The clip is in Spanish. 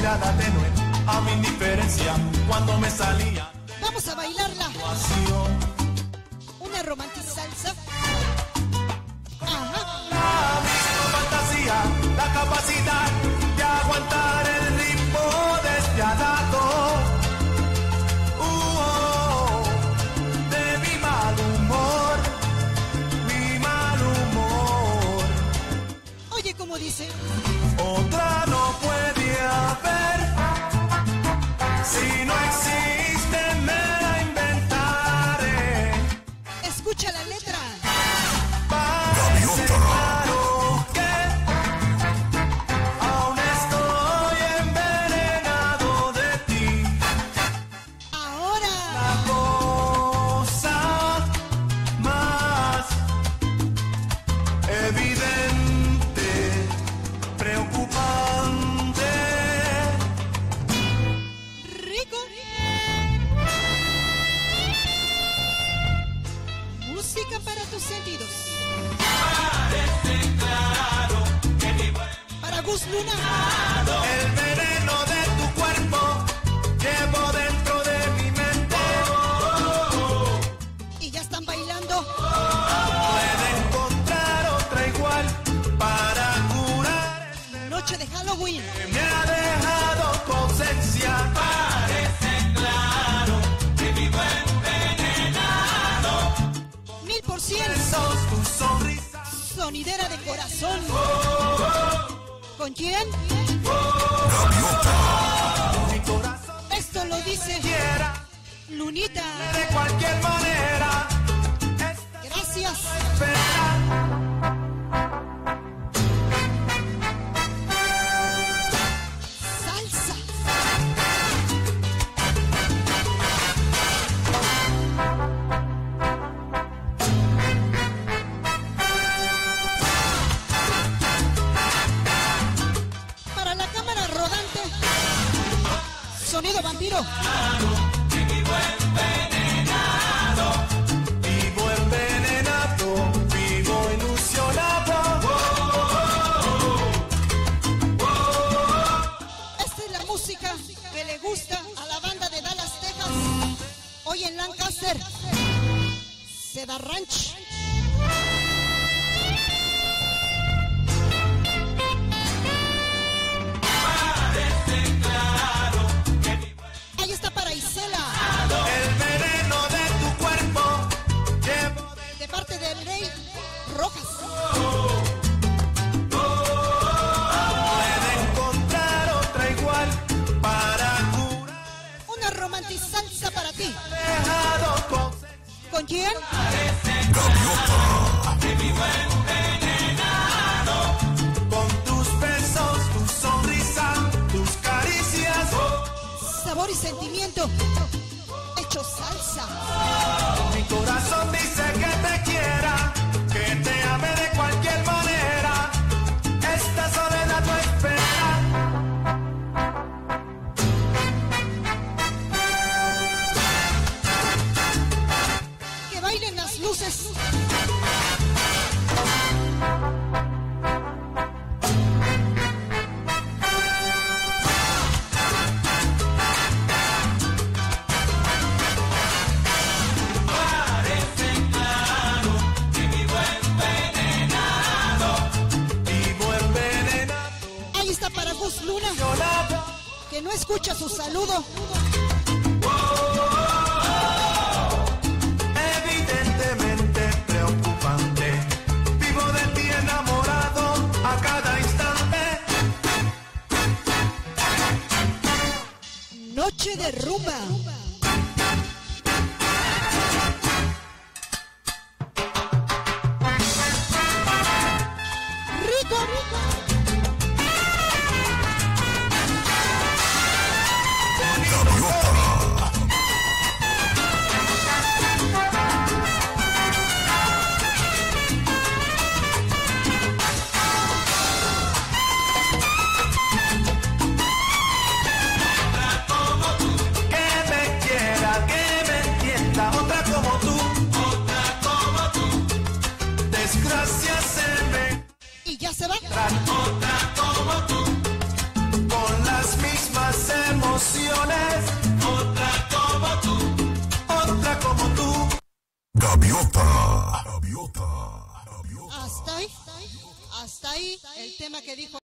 mirada tenue a mi indiferencia cuando me salía. Vamos a bailarla. Una romantic salsa. Ajá. La misma fantasía, la capacidad de aguantar el ritmo despiadado. De mi mal humor, mi mal humor. Oye, ¿cómo dice? Otra no puede haber. Si no existe, me la inventaré. Escucha la letra. Parece claro que aún estoy envenenado de ti. Ahora. La cosa más evidente, preocupante. Rico. Música para tus sentidos. Parece claro que mi Para Gus Luna. el veneno de tu cuerpo llevo dentro de mi mente. Y ya están bailando. Puede encontrar otra igual para curar Noche de Halloween. que me ha dejado con ausencia. Parece claro que vivo envenenado. 1000%. Sos tu sonrisa. Sonidera de corazón. ¿Con quién? Mi corazón Esto lo dice quiera Lunita. de cualquier manera. Gracias. Salsa. Para la cámara rodante. Sonido vampiro. Vivo envenenado, vivo ilusionado. Esta es la música que le gusta a la banda de Dallas, Texas. Hoy en Lancaster. Cedar Ranch. Ahí está para Isela. El veneno de tu cuerpo llevo De parte del Rey Rojas. Puede encontrar otra igual para curar. Una romantic salsa para ti. Dejado con ¿Con quién? con tus besos, tu sonrisa, tus caricias. Sabor y sentimiento. Hecho salsa. Mi corazón dice que te quiera, que te ame de cualquier manera. Esta soledad no espera. Que bailen las luces. Vivo envenenado, Ahí está para Gus Luna. Que no escucha su saludo. evidentemente preocupante. Vivo de ti enamorado a cada instante. Noche de rumba. Rico. Que me Hasta ahí el tema que dijo